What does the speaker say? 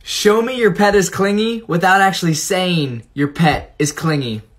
Show me your pet is clingy without actually saying your pet is clingy.